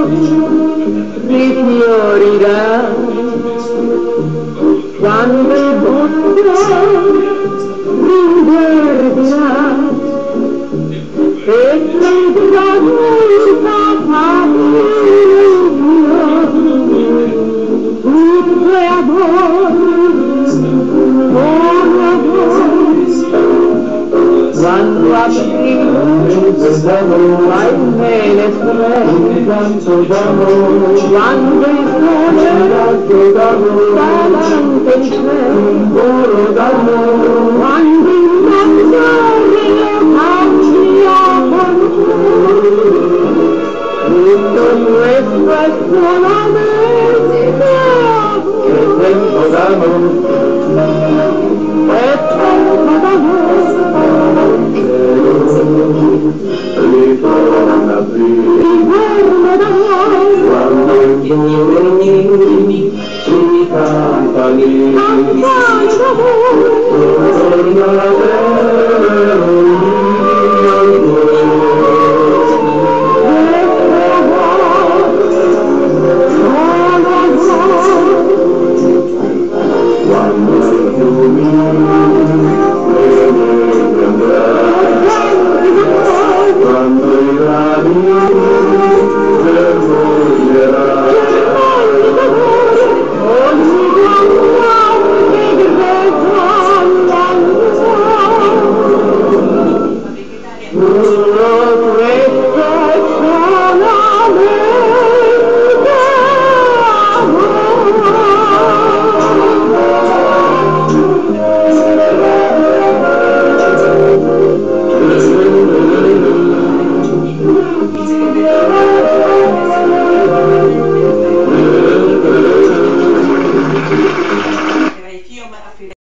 rifiorirà quando il mondo rinverdirà e sentirà molta paura, tutto è amore, quando aprirò ai mele strette, quando il sole davanti il cielo, quando il mondo cambia con tutto questo è solamente che tempo d'amore, è tempo d'amore. Ritorna quando i giorni si campani, torna